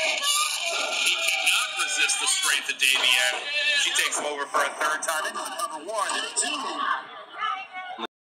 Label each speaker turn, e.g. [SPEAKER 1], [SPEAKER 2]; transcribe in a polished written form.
[SPEAKER 1] He cannot resist the strength of Davienne. She takes him over for a third time into the cover one.